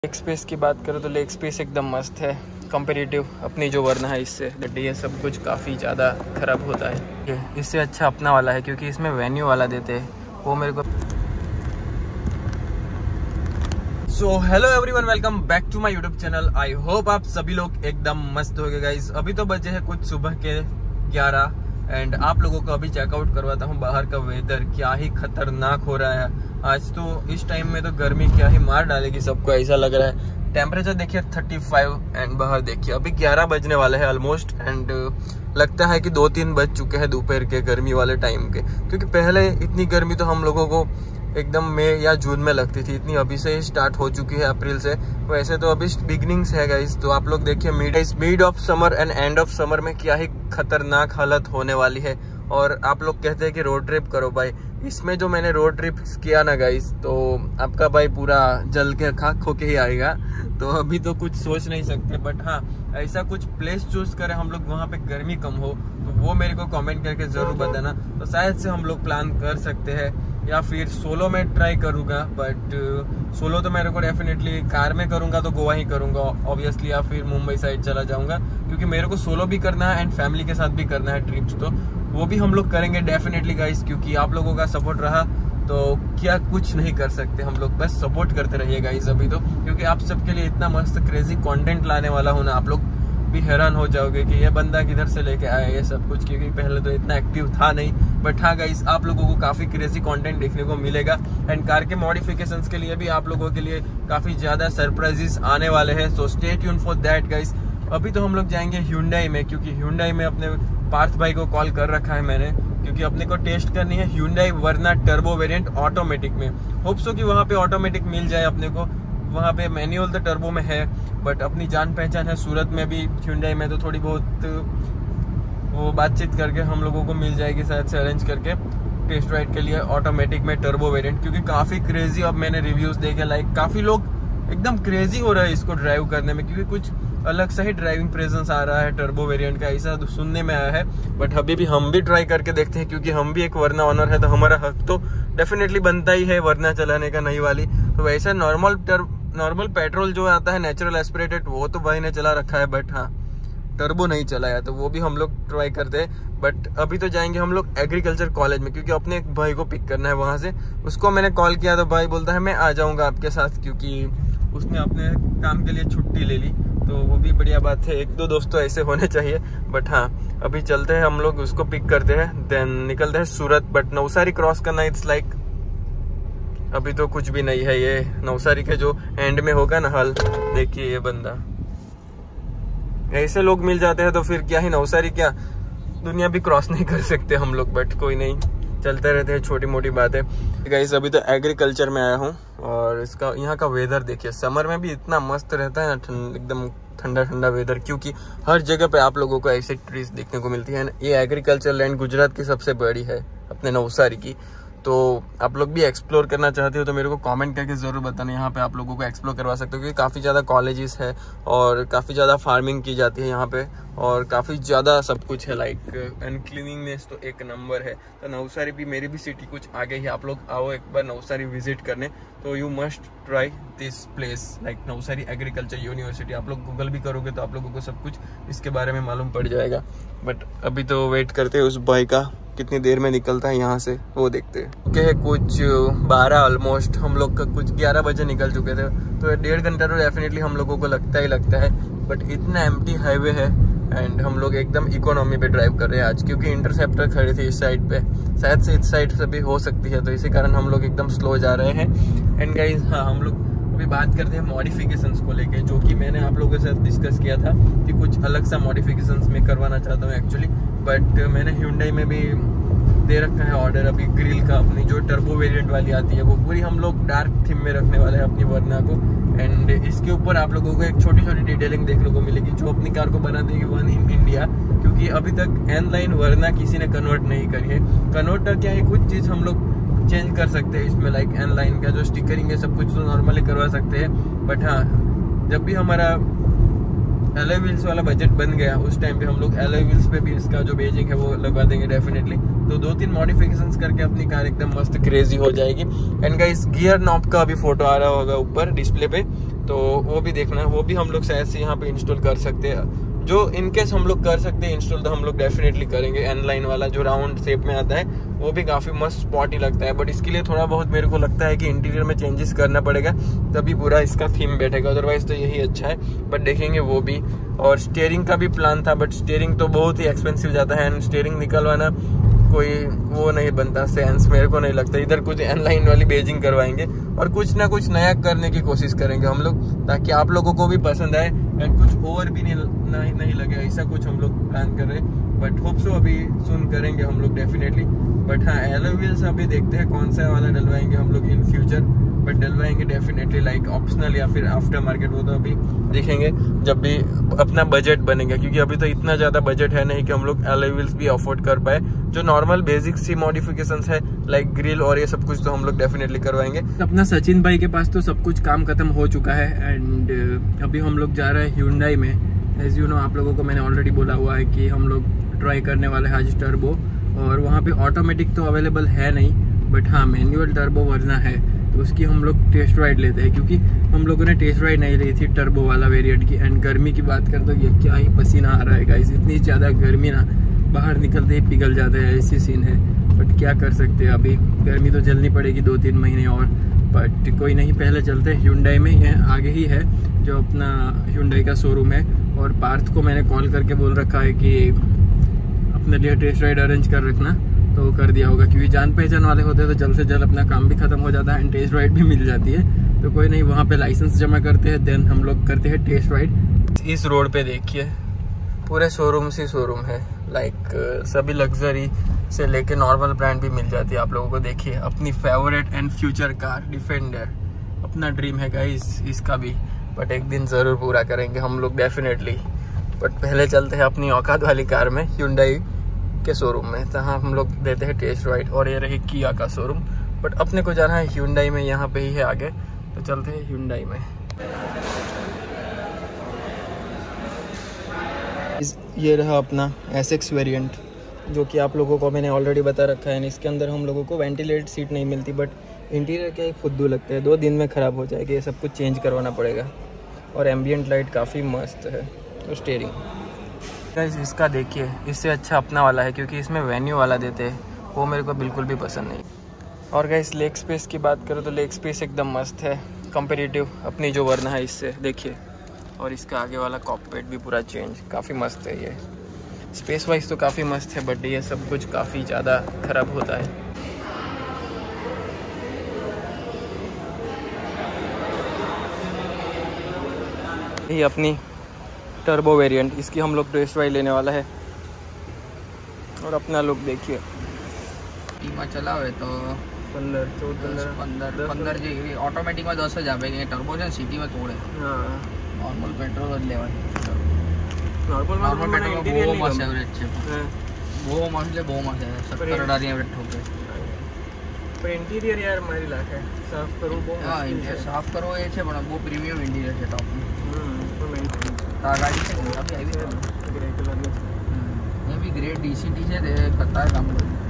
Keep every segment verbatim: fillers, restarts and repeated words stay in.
Leg space की बात करो तो लेग स्पेस एकदम मस्त है कंपेरेटिव अपनी जो वरना है इससे। ये सब कुछ काफ़ी ज़्यादा ख़राब होता है, इससे अच्छा अपना वाला है क्योंकि इसमें वेन्यू वाला देते हैं वो मेरे को। So hello everyone, welcome back to my YouTube channel. I hope आप सभी लोग एकदम मस्त हो गए गाइस। अभी तो बजे है कुछ सुबह के ग्यारह एंड आप लोगों को अभी चेकआउट करवाता हूँ बाहर का वेदर क्या ही खतरनाक हो रहा है। आज तो इस टाइम में तो गर्मी क्या ही मार डालेगी सबको, ऐसा लग रहा है। टेम्परेचर देखिए पैंतीस एंड बाहर देखिए अभी ग्यारह बजने वाले हैं ऑलमोस्ट एंड लगता है कि दो तीन बज चुके हैं दोपहर के गर्मी वाले टाइम के, क्योंकि पहले इतनी गर्मी तो हम लोगों को एकदम मई या जून में लगती थी, इतनी अभी से ही स्टार्ट हो चुकी है अप्रैल से। वैसे तो अभी बिगनिंग्स है गाइस, तो आप लोग देखिए mid mid of summer and end of summer में क्या ही खतरनाक हालत होने वाली है। और आप लोग कहते हैं कि रोड ट्रिप करो भाई, इसमें जो मैंने रोड ट्रिप किया ना गाइस तो आपका भाई पूरा जल के खाक होके ही आएगा। तो अभी तो कुछ सोच नहीं सकते, बट हाँ ऐसा कुछ प्लेस चूज करें हम लोग वहाँ पे गर्मी कम हो तो वो मेरे को कमेंट करके जरूर बताना, तो शायद से हम लोग प्लान कर सकते हैं। या फिर सोलो में ट्राई करूँगा, बट सोलो तो मेरे को डेफिनेटली कार में करूँगा तो गोवा ही करूँगा ऑब्वियसली, या फिर मुंबई साइड चला जाऊँगा क्योंकि मेरे को सोलो भी करना है एंड फैमिली के साथ भी करना है ट्रिप्स, तो वो भी हम लोग करेंगे डेफिनेटली गाइस। क्योंकि आप लोगों का सपोर्ट रहा तो क्या कुछ नहीं कर सकते हम लोग, बस सपोर्ट करते रहिए गाइस अभी तो, क्योंकि आप सबके लिए इतना मस्त क्रेजी कंटेंट लाने वाला हूँ ना, आप लोग भी हैरान हो जाओगे कि ये बंदा किधर से लेके आया ये सब कुछ, क्योंकि पहले तो इतना एक्टिव था नहीं। बट हाँ गाइस, आप लोगों को काफ़ी क्रेजी कंटेंट देखने को मिलेगा एंड कार के मॉडिफिकेशंस के लिए भी आप लोगों के लिए काफ़ी ज़्यादा सरप्राइजेस आने वाले हैं, so stay tuned for that guys. अभी तो हम लोग जाएंगे ह्यूंडई में, क्योंकि ह्यूंडई में अपने पार्थ भाई को कॉल कर रखा है मैंने, क्योंकि अपने को टेस्ट करनी है Hyundai Verna turbo variant automatic में। होप सो कि वहाँ पे ऑटोमेटिक मिल जाए अपने को, वहाँ पे मैनुअल तो टर्बो में है बट अपनी जान पहचान है सूरत में भी ह्यूंडई में, तो थोड़ी बहुत वो बातचीत करके हम लोगों को मिल जाएगी शायद से अरेंज करके टेस्ट राइड के लिए ऑटोमेटिक में टर्बो वेरिएंट। क्योंकि काफ़ी क्रेजी अब मैंने रिव्यूज़ देखे, लाइक काफ़ी लोग एकदम क्रेजी हो रहा है इसको ड्राइव करने में, क्योंकि कुछ अलग सा ही ड्राइविंग प्रेजेंस आ रहा है टर्बो वेरिएंट का, ऐसा सुनने में आया है। बट अभी भी हम भी ट्राई करके देखते हैं, क्योंकि हम भी एक वरना ऑनर है तो हमारा हक तो डेफिनेटली बनता ही है वरना चलाने का नई वाली। तो वैसा नॉर्मल नॉर्मल पेट्रोल जो आता है नेचुरल एस्पिरेटेड वो तो भाई ने चला रखा है, बट हाँ टर्बो नहीं चलाया, तो वो भी हम लोग ट्राई करते हैं। बट अभी तो जाएंगे हम लोग एग्रीकल्चर कॉलेज में, क्योंकि अपने एक भाई को पिक करना है वहाँ से। उसको मैंने कॉल किया तो भाई बोलता है मैं आ जाऊँगा आपके साथ, क्योंकि उसने अपने काम के लिए छुट्टी ले ली, तो वो भी बढ़िया बात है। एक दो दोस्त तो ऐसे होने चाहिए। बट हाँ अभी चलते हैं हम लोग, उसको पिक करते हैं देन निकलते हैं सूरत। बट नवसारी क्रॉस करना इट्स लाइक अभी तो कुछ भी नहीं है, ये नवसारी के जो एंड में होगा ना हल, देखिए ये बंदा, ऐसे लोग मिल जाते हैं तो फिर क्या ही नवसारी क्या दुनिया भी क्रॉस नहीं कर सकते हम लोग। बट कोई नहीं, चलते रहते हैं छोटी मोटी बातें गाइस। अभी तो एग्रीकल्चर में आया हूँ और इसका यहाँ का वेदर देखिए, समर में भी इतना मस्त रहता है ना, एकदम ठंडा ठंडा वेदर, क्योंकि हर जगह पे आप लोगों को ऐसे ट्रीज देखने को मिलती है। ये एग्रीकल्चर लैंड गुजरात की सबसे बड़ी है अपने नवसारी की, तो आप लोग भी एक्सप्लोर करना चाहते हो तो मेरे को कमेंट करके ज़रूर बताना, यहाँ पे आप लोगों को एक्सप्लोर करवा सकते हो, क्योंकि काफ़ी ज़्यादा कॉलेजेस है और काफ़ी ज़्यादा फार्मिंग की जाती है यहाँ पे और काफ़ी ज़्यादा सब कुछ है, लाइक एंड क्लीनिंगनेस तो एक नंबर है। तो नवसारी भी मेरी भी सिटी कुछ आगे ही, आप लोग आओ एक बार नवसारी विजिट करने, तो you must try this place like Navsari agriculture university. आप लोग गूगल भी करोगे तो आप लोगों को सब कुछ इसके बारे में मालूम पड़ जाएगा। बट अभी तो वेट करते हैं उस भाई का, कितनी देर में निकलता है यहाँ से वो देखते हैं। ओके है कुछ बारह ऑलमोस्ट, हम लोग का कुछ ग्यारह बजे निकल चुके थे, तो डेढ़ घंटा तो डेफिनेटली हम लोगों को लगता ही लगता है। बट इतना एम्प्टी हाईवे है एंड हम लोग एकदम इकोनॉमी पे ड्राइव कर रहे हैं आज, क्योंकि इंटरसेप्टर खड़ी थी इस साइड पे, शायद से इस साइड से भी हो सकती है, तो इसी कारण हम लोग एकदम स्लो जा रहे हैं। एंड गाइस हाँ हम लोग अभी बात करते हैं मॉडिफिकेशंस को लेके, जो कि मैंने आप लोगों के साथ डिस्कस किया था कि कुछ अलग सा मॉडिफिकेशंस में करवाना चाहता हूँ एक्चुअली। बट मैंने ह्यूंडई में भी दे रखा है ऑर्डर अभी ग्रिल का, अपनी जो टर्बो वेरिएंट वाली आती है वो पूरी हम लोग डार्क थीम में रखने वाले हैं अपनी वरना को। एंड इसके ऊपर आप लोगों को एक छोटी छोटी डिटेलिंग देखने को मिलेगी जो अपनी कार को बना देगी वन इन इंडिया, क्योंकि अभी तक एन लाइन वरना किसी ने कन्वर्ट नहीं करी है। कन्वर्टर क्या है, कुछ चीज़ हम लोग चेंज कर सकते हैं इसमें, लाइक एन लाइन का जो स्टिकरिंग है सब कुछ तो नॉर्मली करवा सकते हैं। बट हाँ जब भी हमारा एलॉय व्हील्स वाला बजट बन गया उस टाइम पे हम लोग एलॉय व्हील्स पे भी इसका जो बेजिंग है वो लगवा देंगे डेफिनेटली। तो दो तीन मॉडिफिकेशंस करके अपनी कार एकदम मस्त क्रेजी हो जाएगी। एंड गाइस गियर नॉब का अभी फोटो आ रहा होगा ऊपर डिस्प्ले पे, तो वो भी देखना, वो भी हम लोग शायद से यहाँ पे इंस्टॉल कर सकते हैं। जो इनकेस हम लोग कर सकते हैं इंस्टॉल तो हम लोग डेफिनेटली करेंगे। एन लाइन वाला जो राउंड शेप में आता है वो भी काफ़ी मस्त स्पॉटी लगता है, बट इसके लिए थोड़ा बहुत मेरे को लगता है कि इंटीरियर में चेंजेस करना पड़ेगा, तभी पूरा इसका थीम बैठेगा, अदरवाइज तो यही अच्छा है। बट देखेंगे वो भी। और स्टीयरिंग का भी प्लान था, बट स्टीयरिंग तो बहुत ही एक्सपेंसिव जाता है, एंड स्टीयरिंग निकलवाना कोई वो नहीं बनता सेंस, मेरे को नहीं लगता। इधर कुछ एन लाइन वाली बेजिंग करवाएंगे और कुछ ना कुछ नया करने की कोशिश करेंगे हम लोग, ताकि आप लोगों को भी पसंद आए एंड कुछ ओवर भी नहीं नहीं, नहीं लगे, ऐसा कुछ हम लोग प्लान कर रहे हैं। बट होप सो अभी सुन करेंगे हम लोग डेफिनेटली। बट हाँ, एलॉय व्हील्स अभी देखते हैं कौन सा वाला डलवाएंगे हम लोग इन फ्यूचर, बट डलवाएंगे डेफिनेटली लाइक ऑप्शनल या फिर आफ्टर मार्केट, वो तो अभी देखेंगे जब भी अपना बजट बनेगा, क्योंकि अभी तो इतना ज़्यादा बजट है नहीं कि हम लोग एलॉय व्हील्स भी अफोर्ड कर पाए। जो नॉर्मल बेसिक सी मॉडिफिकेशंस है लाइक ग्रिल और ये सब कुछ तो हम लोग डेफिनेटली करवाएंगे। अपना सचिन भाई के पास तो सब कुछ काम खत्म हो चुका है, एंड अभी हम लोग जा रहे हैं Hyundai में। एज यू नो, आप लोगों को मैंने ऑलरेडी बोला हुआ है कि हम लोग ट्राई करने वाले हैं आज टर्बो, और वहाँ पे ऑटोमेटिक तो अवेलेबल है नहीं, बट हाँ मैनुअल टर्बो वर्ना है, तो उसकी हम लोग टेस्ट राइड लेते हैं, क्योंकि हम लोगों ने टेस्ट राइड नहीं ली थी टर्बो वाला वेरिएंट की। एंड गर्मी की बात कर तो ये क्या ही पसीना आ रहा है गाइस, इतनी ज़्यादा गर्मी ना, बाहर निकलते ही पिघल जाते हैं, ऐसी सीन है। बट क्या कर सकते हैं, अभी गर्मी तो झेलनी पड़ेगी दो तीन महीने और, बट कोई नहीं, पहले चलते हैं Hyundai में। यह आगे ही है जो अपना Hyundai का शोरूम है, और पार्थ को मैंने कॉल करके बोल रखा है कि अपने लिए टेस्ट राइड अरेंज कर रखना, तो कर दिया होगा, क्योंकि जान पहचान वाले होते हैं तो जल्द से जल्द अपना काम भी खत्म हो जाता है एंड टेस्ट राइड भी मिल जाती है। तो कोई नहीं, वहाँ पे लाइसेंस जमा करते हैं, देन हम लोग करते हैं टेस्ट राइड। इस रोड पे देखिए पूरे शोरूम से शोरूम है, लाइक सभी लग्जरी से लेके नॉर्मल ब्रांड भी मिल जाती है आप लोगों को। देखिए अपनी favourite and future car Defender, अपना ड्रीम है गाइस इसका भी, बट एक दिन ज़रूर पूरा करेंगे हम लोग डेफिनेटली। बट पहले चलते हैं अपनी औकात वाली कार में Hyundai के शोरूम में, जहाँ हम लोग देते हैं टेस्ट राइड। और ये रही किया का शोरूम, बट अपने को जाना है Hyundai में, यहाँ पे ही है आगे, तो चलते हैं Hyundai में। ये रहा अपना एस एक्स वेरिएंट, जो कि आप लोगों को मैंने ऑलरेडी बता रखा है। इसके अंदर हम लोगों को वेंटिलेटेड सीट नहीं मिलती, बट इंटीरियर क्या ही फुद्दू लगता है, दो दिन में ख़राब हो जाएगी, ये सब कुछ चेंज करवाना पड़ेगा। और एम्बियंट लाइट काफ़ी मस्त है। तो स्टीयरिंग गाइस इसका देखिए, इससे अच्छा अपना वाला है, क्योंकि इसमें वेन्यू वाला देते हैं, वो मेरे को बिल्कुल भी पसंद नहीं। और गाइस लेग स्पेस की बात करो तो लेग स्पेस एकदम मस्त है कंपेरेटिव अपनी जो वर्ना है इससे, देखिए। और इसका आगे वाला कॉकपिट भी पूरा चेंज, काफ़ी मस्त है ये। स्पेस वाइज तो काफ़ी मस्त है, बट ये सब कुछ काफ़ी ज़्यादा ख़राब होता है। ये अपनी टर्बो वेरिएंट, इसकी हम लोग टेस्ट राइड लेने वाला है। और अपना लुक देखिए, चला हुए तो पंद्रह चौदह पंद्रह पंद्रह जी ऑटोमेटिक में दस हज़ार पे टर्बो है, सिटी में थोड़े normal petrol level normal normal petrol वो मस्त एवरेज है, वो मस्त है, वो मस्त है, सत्तर अठारह एवरेज ठोके। पर इंटीरियर यार मारी लाख है, साफ करो वो। हाँ इंटीरियर साफ करो ये છે, પણ वो प्रीमियम इंटीरियर છે टॉप में। આ ગાડી છે ને અભી આવી છે ગ્રે કલર में, ये भी ग्रे डीसीटी છે, તે કરતા है काम।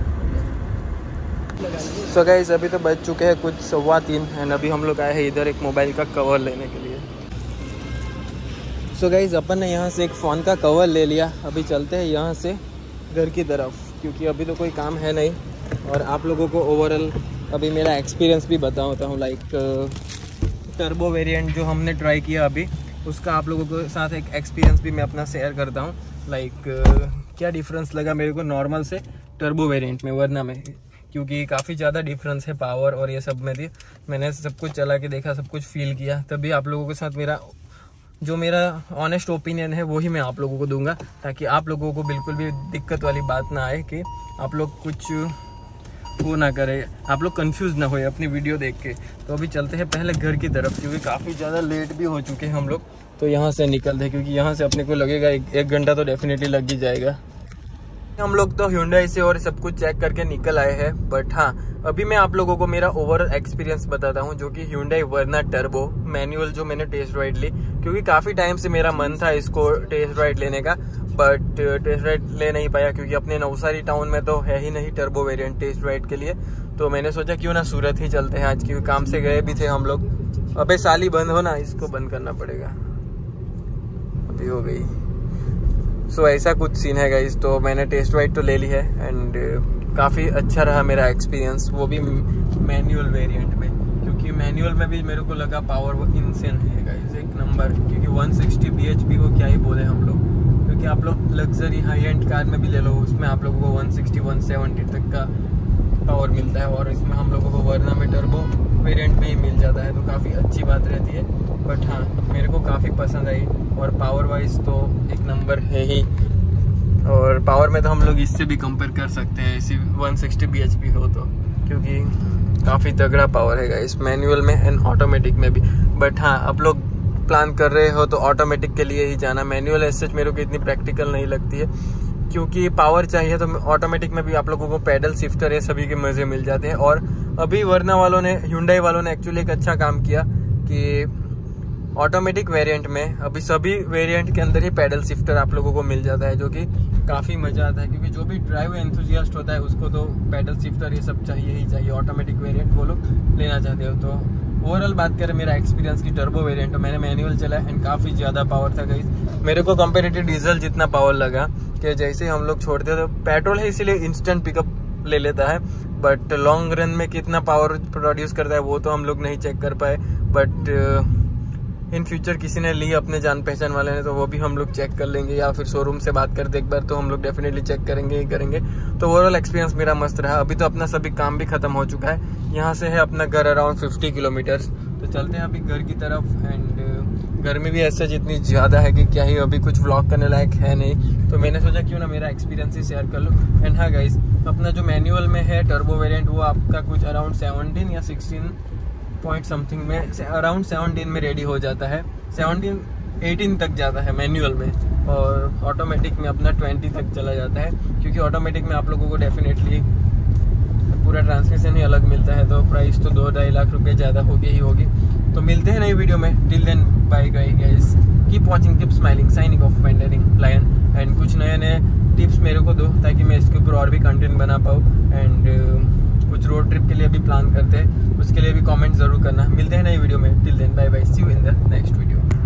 सो गाइस अभी तो बज चुके हैं कुछ सवा तीन, एंड अभी हम लोग आए हैं इधर एक मोबाइल का कवर लेने के लिए। सो गाइस अपन ने यहाँ से एक फ़ोन का कवर ले लिया, अभी चलते हैं यहाँ से घर की तरफ, क्योंकि अभी तो कोई काम है नहीं। और आप लोगों को ओवरऑल अभी मेरा एक्सपीरियंस भी बताता हूँ, लाइक टर्बो वेरिएंट जो हमने ट्राई किया अभी, उसका आप लोगों के साथ एक एक्सपीरियंस भी मैं अपना शेयर करता हूँ। लाइक क्या डिफरेंस लगा मेरे को नॉर्मल से टर्बो वेरिएंट में, वरना में, क्योंकि काफ़ी ज़्यादा डिफरेंस है पावर और ये सब में थी। मैंने सब कुछ चला के देखा, सब कुछ फील किया, तभी आप लोगों के साथ मेरा जो मेरा ऑनेस्ट ओपिनियन है वही मैं आप लोगों को दूंगा, ताकि आप लोगों को बिल्कुल भी दिक्कत वाली बात ना आए कि आप लोग कुछ वो ना करें, आप लोग कंफ्यूज ना होए अपनी वीडियो देख के। तो अभी चलते हैं पहले घर की तरफ, क्योंकि काफ़ी ज़्यादा लेट भी हो चुके हैं हम लोग, तो यहाँ से निकलते हैं, क्योंकि यहाँ से अपने को लगेगा एक, एक घंटा तो डेफिनेटली लग ही जाएगा। हम लोग तो Hyundai से और सब कुछ चेक करके निकल आए हैं, बट हाँ अभी मैं आप लोगों को मेरा ओवरऑल एक्सपीरियंस बताता हूँ, जो कि Hyundai वर्ना टर्बो मैनुअल जो मैंने टेस्ट राइड ली, क्योंकि काफ़ी टाइम से मेरा मन था इसको टेस्ट राइड लेने का, बट टेस्ट राइड ले नहीं पाया, क्योंकि अपने नवसारी टाउन में तो है ही नहीं टर्बो वेरिएंट टेस्ट राइड के लिए। तो मैंने सोचा क्यों ना सूरत ही चलते हैं आज, क्योंकि काम से गए भी थे हम लोग, अबे साली बंद हो ना, इसको बंद करना पड़ेगा। अभी हो गई। सो so, ऐसा कुछ सीन है गाइस। तो मैंने टेस्ट राइड तो ले ली है एंड काफ़ी अच्छा रहा मेरा एक्सपीरियंस, वो भी मैनुअल वेरिएंट में, क्योंकि मैनुअल में भी मेरे को लगा पावर इनसेन है गाइस, एक नंबर। क्योंकि वन सिक्सटी बीएचपी को क्या ही बोले हम लोग, क्योंकि आप लोग लग्जरी हाई एंड कार में भी ले लो, उसमें आप लोगों को वन सिक्सटी वन सेवेंटी तक का पावर मिलता है, और इसमें हम लोगों को वर्ना में टर्बो वेरिएंट में ही मिल जाता है, तो काफ़ी अच्छी बात रहती है। बट हाँ, मेरे को काफ़ी पसंद आई, और पावर वाइज तो एक नंबर है ही। और पावर में तो हम लोग इससे भी कंपेयर कर सकते हैं, इसी वन सिक्सटी बीएचपी हो तो, क्योंकि काफ़ी तगड़ा पावर है इस मैनुअल में एंड ऑटोमेटिक में भी। बट हाँ, आप लोग प्लान कर रहे हो तो ऑटोमेटिक के लिए ही जाना। मैनुअल ऐसे मेरे को इतनी प्रैक्टिकल नहीं लगती है, क्योंकि पावर चाहिए तो ऑटोमेटिक में भी आप लोगों को पैडल शिफ्टर है सभी के मज़े मिल जाते हैं। और अभी वर्ना वालों ने, Hyundai वालों ने एक्चुअली एक अच्छा काम किया कि ऑटोमेटिक वेरिएंट में अभी सभी वेरिएंट के अंदर ही पैडल शिफ्टर आप लोगों को मिल जाता है, जो कि काफ़ी मज़ा आता है। क्योंकि जो भी ड्राइव एंथुजियास्ट होता है उसको तो पैडल शिफ्टर ये सब चाहिए ही चाहिए, ऑटोमेटिक वेरिएंट वो लोग लेना चाहते हो। तो ओवरऑल बात करें मेरा एक्सपीरियंस की टर्बो वेरिएंट, तो मैंने मैनुअल चला एंड काफ़ी ज़्यादा पावर था गाइस। मेरे को कंपेरेटिव डीजल जितना पावर लगा कि जैसे हम लोग छोड़ते तो पेट्रोल है इसीलिए इंस्टेंट पिकअप ले लेता है, बट लॉन्ग रन में कितना पावर प्रोड्यूस करता है वो तो हम लोग नहीं चेक कर पाए। बट इन फ्यूचर किसी ने ली अपने जान पहचान वाले ने तो वो भी हम लोग चेक कर लेंगे, या फिर शोरूम से बात करते एक बार तो हम लोग डेफिनेटली चेक करेंगे ही करेंगे। तो ओवरऑल एक्सपीरियंस मेरा मस्त रहा। अभी तो अपना सभी काम भी खत्म हो चुका है, यहाँ से है अपना घर अराउंड फिफ्टी किलोमीटर्स। तो चलते हैं अभी घर की तरफ। एंड गर्मी भी ऐसा जितनी ज़्यादा है कि क्या ही अभी कुछ व्लॉग करने लायक है नहीं, तो मैंने सोचा क्यों ना मेरा एक्सपीरियंस ही शेयर कर लो। एंड हाँ गाइस, अपना जो मैनुअल में है टर्बो वेरिएंट वो आपका कुछ अराउंड सेवनटीन या सिक्सटीन पॉइंट समथिंग में, अराउंड सेवनटीन में रेडी हो जाता है, सेवनटीन एटीन तक जाता है मैनुअल में, और ऑटोमेटिक में अपना ट्वेंटी तक चला जाता है। क्योंकि ऑटोमेटिक में आप लोगों को डेफिनेटली पूरा ट्रांसमिशन ही अलग मिलता है, तो प्राइस तो दो ढाई लाख रुपए ज़्यादा होगी ही होगी। तो मिलते हैं नई वीडियो में, till then bye guys, keep watching, keep smiling, signing off wandering lion. And कुछ नए नए टिप्स मेरे को दो ताकि मैं इसके ऊपर और भी कंटेंट बना पाऊँ। एंड कुछ रोड ट्रिप के लिए भी प्लान करते हैं, उसके लिए भी कमेंट जरूर करना। मिलते हैं नई वीडियो में, till then bye bye, see you in the next video.